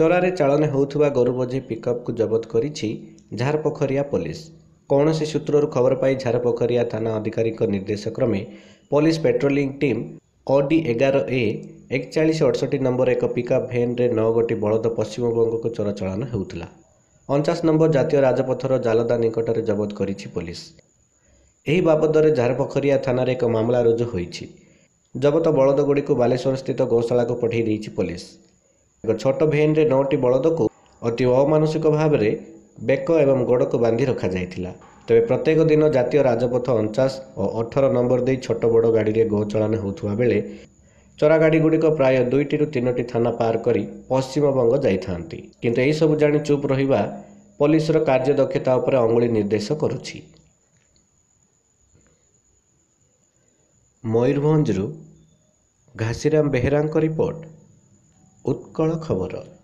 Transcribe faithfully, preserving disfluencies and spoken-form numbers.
ଚୋରାରେ ଚାଳନ ହେଉଥିବା ଗୋରୁ ବୋଝେଇ ପିକଅପ୍କୁ ଜବତ କରିଛି ଝାରପୋଖରିଆ ପୋଲିସ। କୌଣସି ସୂତ୍ରରୁ ଖବର ପାଇ ଝାରପୋଖରିଆ ଥାନା ଅଧିକାରୀଙ୍କ ନିର୍ଦ୍ଦେଶ କ୍ରମେ ପୋଲିସ ପେଟ୍ରୋଲିଂ ଟିମ୍ ଅଡି ଏଗାର ଏ ଏକଚାଳିଶ ଅଠଷଠି ନମ୍ବର ଏକ ପିକଅପ୍ ଭ୍ୟାନ୍ରେ ନଅ ଗୋଟି ବଳଦ ପଶ୍ଚିମବଙ୍ଗକୁ ଚୋରାଚାଳାନ ହେଉଥିଲା। ଅଣଚାଶ ନମ୍ବର ଜାତୀୟ ରାଜପଥର ଜାଲଦା ନିକଟରେ ଜବତ କରିଛି ପୋଲିସ। ଏହି ବାବଦରେ ଝାରପୋଖରିଆ ଥାନାରେ ଏକ ମାମଲା ରୁଜୁ ହୋଇଛି। ଜବତ ବଳଦଗୁଡ଼ିକୁ ବାଲେଶ୍ୱରସ୍ଥିତ ଗୋଶାଳାକୁ ପଠାଇ ଦେଇଛି ପୋଲିସ। ଏକ ଛୋଟ ଭ୍ୟାନ୍ରେ ନଅଟି ବଳଦକୁ ଅତି ଅମାନୁଷିକ ଭାବରେ ବେକ ଏବଂ ଗୋଡ଼କୁ ବାନ୍ଧି ରଖାଯାଇଥିଲା। ତେବେ ପ୍ରତ୍ୟେକ ଦିନ ଜାତୀୟ ରାଜପଥ ଅଣଚାଶ ଓ ଅଠର ନମ୍ବର ଦେଇ ଛୋଟ ବଡ଼ ଗାଡ଼ିରେ ଗୋଚାଳନ ହେଉଥିବା ବେଳେ ଚୋରା ଗାଡ଼ିଗୁଡ଼ିକ ପ୍ରାୟ ଦୁଇଟିରୁ ତିନୋଟି ଥାନା ପାର କରି ପଶ୍ଚିମବଙ୍ଗ ଯାଇଥାନ୍ତି। କିନ୍ତୁ ଏହିସବୁ ଜାଣି ଚୁପ୍ ରହିବା ପୋଲିସର କାର୍ଯ୍ୟଦକ୍ଷତା ଉପରେ ଅଙ୍ଗୁଳି ନିର୍ଦ୍ଦେଶ କରୁଛି। ମୟୂରଭଞ୍ଜରୁ ଘାସିରାମ ବେହେରାଙ୍କ ରିପୋର୍ଟ, ଉତ୍କଳ ଖବର।